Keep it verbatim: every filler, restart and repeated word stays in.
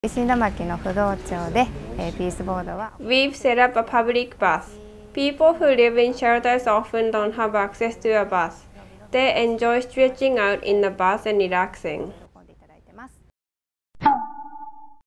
石巻の不動町で、えー、ピースボードは We've set up a public bus. People who live in shelters often don't have access to a bus. They enjoy stretching out in the bus and relaxing.